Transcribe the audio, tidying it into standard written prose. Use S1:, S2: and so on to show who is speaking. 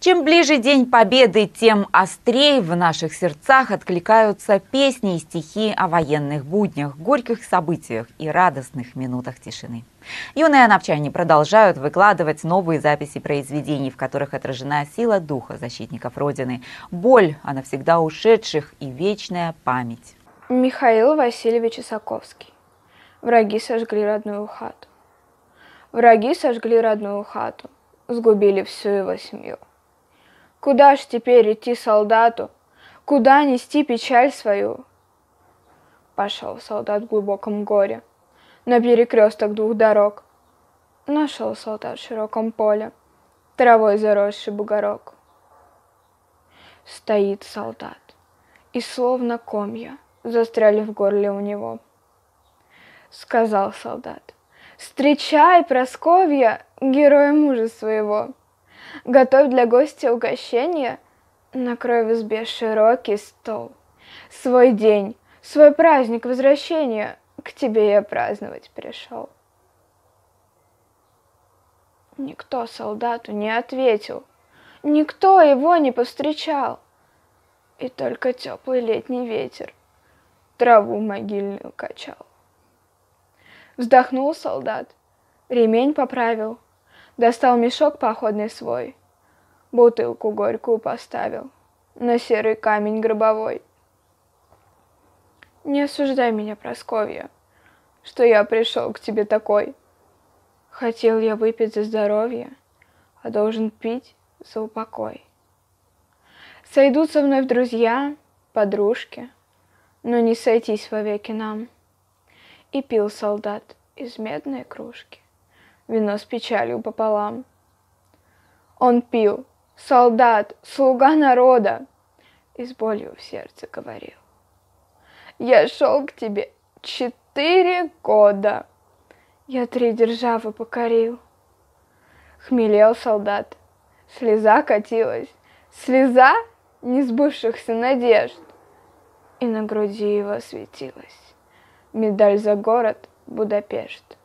S1: Чем ближе День Победы, тем острее в наших сердцах откликаются песни и стихи о военных буднях, горьких событиях и радостных минутах тишины. Юные анапчане продолжают выкладывать новые записи произведений, в которых отражена сила духа защитников Родины, боль о навсегда ушедших и вечная память.
S2: Михаил Васильевич Исаковский. Враги сожгли родную хату. Враги сожгли родную хату, сгубили всю его семью. Куда ж теперь идти солдату? Куда нести печаль свою? Пошел солдат в глубоком горе на перекресток двух дорог. Нашел солдат в широком поле травой заросший бугорок. Стоит солдат, и словно комья застряли в горле у него. Сказал солдат: «Встречай, Прасковья, героя мужа своего! Готовь для гостя угощение, накрой в избе широкий стол. Свой день, свой праздник возвращения к тебе я праздновать пришел». Никто солдату не ответил, никто его не повстречал, и только теплый летний ветер траву могильную качал. Вздохнул солдат, ремень поправил, достал мешок походный свой, бутылку горькую поставил на серый камень гробовой. Не осуждай меня, Прасковья, что я пришел к тебе такой. Хотел я выпить за здоровье, а должен пить за упокой. Сойдутся вновь друзья, подружки, но не сойтись вовеки нам. И пил солдат из медной кружки вино с печалью пополам. Он пил, солдат, слуга народа, и с болью в сердце говорил: «Я шел к тебе 4 года, я 3 державы покорил». Хмелел солдат, слеза катилась, слеза несбывшихся надежд, и на груди его светилась медаль за город Будапешт.